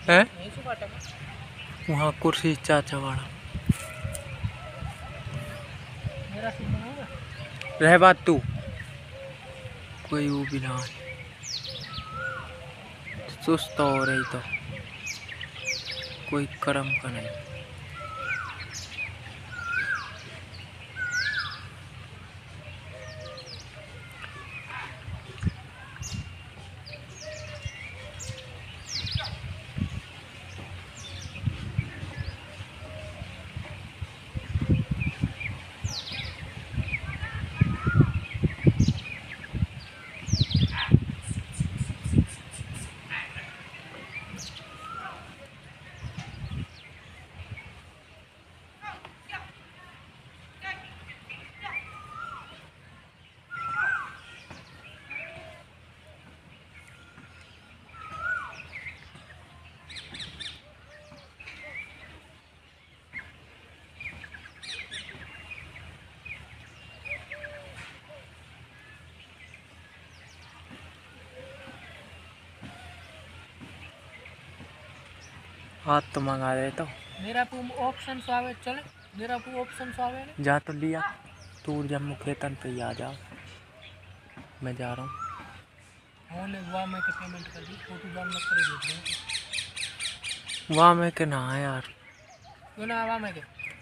है वहाँ कुर्सी चाचा वाला रह बात तू कोई वो भी ना सुस्त हो रही तो कोई कर्म का नहीं। हाथ तो मंगा दे तो मेरा ऑप्शन आवे चले मेरा ऑप्शन आवे जा तो लिया तू जब मुखेतन पे आ जा मैं जा रहा हूँ। वहाँ मैं पेमेंट कर दी फोटो जान मत करे भेज वहाँ मैं के ना यार क्यों ना वहाँ मैं के